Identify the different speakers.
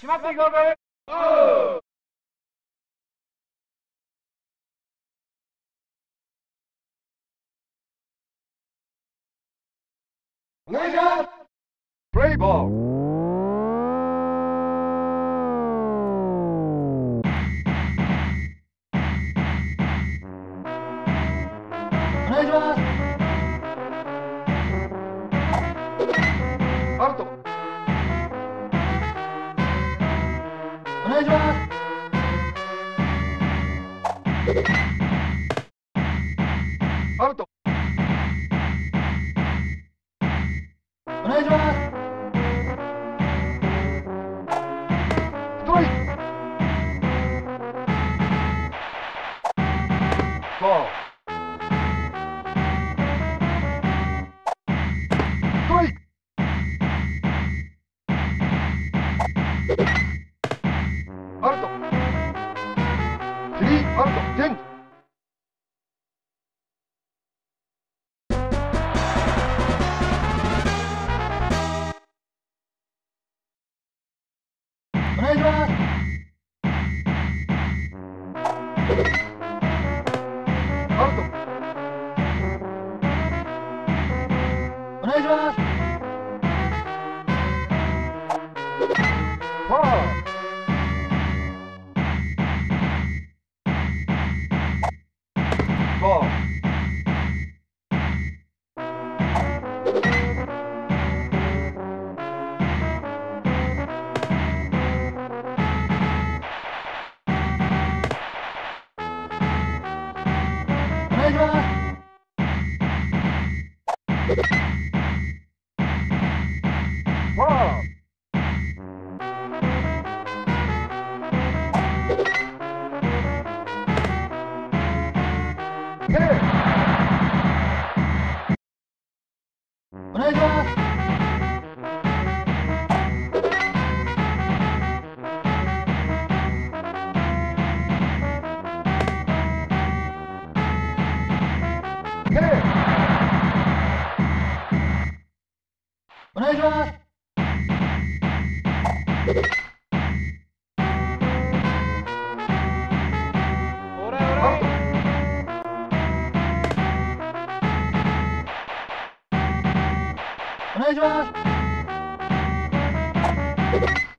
Speaker 1: しまっていこうぜ。お願いします。プレイボール。お願いします。アウト。お願いします。アウト。お願いします。ストライク。ボール。ストライク。アウト。スリーアウト。チェンジ。お願いします。アウト。お願いします。ファール。ボール。お願いします。ファール。ヘイ。お願いします。ヘイ。お願いします。
Speaker 2: オラオ
Speaker 1: アウト。
Speaker 2: ラ。
Speaker 1: お願いします。